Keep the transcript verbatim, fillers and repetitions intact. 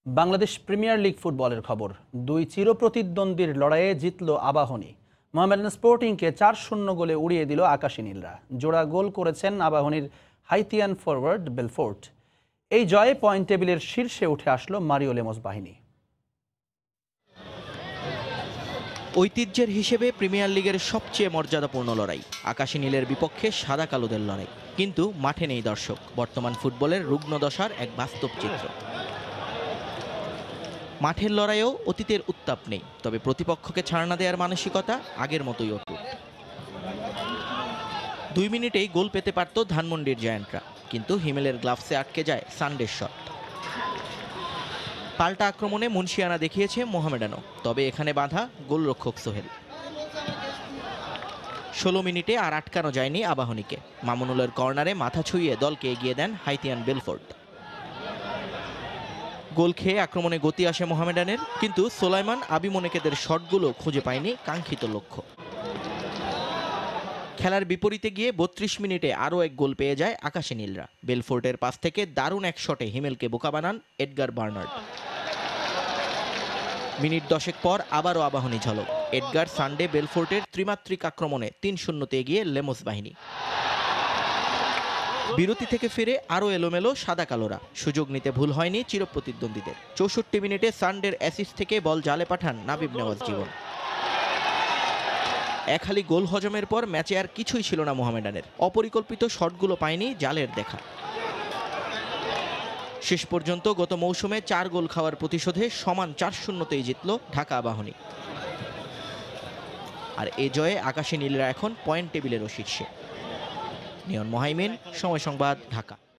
Bangladesh premier league ফুটবলের খবর। দুই চিরপ্রতিদ্বন্দ্বীর লড়াইয়ে জিতল আবাহনী। মোহামেডান স্পোর্টিংকে চার শূন্য গোলে উড়িয়ে দিল আকাশী নীলরা। জোড়া গোল করেছেন আবাহনীর হাইতিয়ান ফরওয়ার্ড বেলফোর্ট। এই জয়ে পয়েন্ট টেবিলের শীর্ষে উঠে আসলো মারিও লেমস বাহিনী। ঐতিহ্যের হিসেবে প্রিমিয়ার লিগের সবচেয়ে মর্যাদাপূর্ণ লড়াই, আকাশী নীলের বিপক্ষে সাদা কালোদের লড়াই। কিন্তু মাঠে নেই দর্শক, বর্তমান ফুটবলের রুগ্ন দশার এক বাস্তব চিত্র। মাঠের লড়াইয়েও অতীতের উত্তাপ নেই, তবে প্রতিপক্ষকে ছাড় না দেওয়ার মানসিকতা আগের মতোই অটুট। দুই মিনিটেই গোল পেতে পারত ধানমন্ডির জায়ান্টরা, কিন্তু হিমেলের গ্লাভসে আটকে যায় সানডের শট। পাল্টা আক্রমণে মুন্সিয়ানা দেখিয়েছে মোহামেডানও, তবে এখানে বাধা গোলরক্ষক সোহেল। ষোলো মিনিটে আর আটকানো যায়নি আবাহনীকে। মামুনুলের কর্নারে মাথা ছুঁয়ে দলকে এগিয়ে দেন হাইতিয়ান বেলফোর্ট। গোল খেয়ে আক্রমণে গতি আসে মোহামেডানের, কিন্তু সোলাইমান আবিমনেকেদের শটগুলো খুঁজে পায়নি কাঙ্ক্ষিত লক্ষ্য। খেলার বিপরীতে গিয়ে বত্রিশ মিনিটে আরও এক গোল পেয়ে যায় আকাশী নীলরা। বেলফোর্টের পাস থেকে দারুণ এক শটে হিমেলকে বোকা বানান এডগার বার্নার্ড। মিনিট দশেক পর আবারও আবাহনী ঝলক। এডগার সানডে বেলফোর্টের ত্রিমাত্রিক আক্রমণে তিন শূন্যতে এগিয়ে লেমস বাহিনী। বিরতি থেকে ফিরে আরও এলোমেলো সাদা কালোরা। সুযোগ নিতে ভুল হয়নি চিরপ্রতিদ্বন্দ্বীদের। চৌষট্টি মিনিটে সানডের অ্যাসিস্ট থেকে বল জালে পাঠান নাবিব নেওয়াজ জীবন। এক হালি গোল হজমের পর ম্যাচে আর কিছুই ছিল না মোহামেডানের। অপরিকল্পিত শটগুলো পায়নি জালের দেখা। শেষ পর্যন্ত গত মৌসুমে চার গোল খাওয়ার প্রতিশোধে সমান চার শূন্যতেই জিতল ঢাকা আবাহনী। আর এ জয়ে আকাশী নীলরা এখন পয়েন্ট টেবিলেরও শীর্ষে। নিয়ন মোহাইমিন, সময় সংবাদ, ঢাকা।